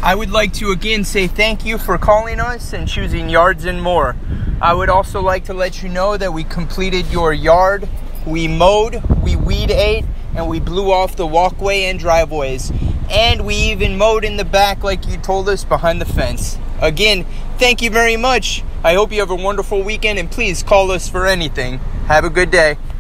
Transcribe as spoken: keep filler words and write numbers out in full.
I would like to again say thank you for calling us and choosing Yards and More. I would also like to let you know that we completed your yard, we mowed, we weed ate, and we blew off the walkway and driveways. And we even mowed in the back like you told us behind the fence. Again, thank you very much. I hope you have a wonderful weekend, and please call us for anything. Have a good day.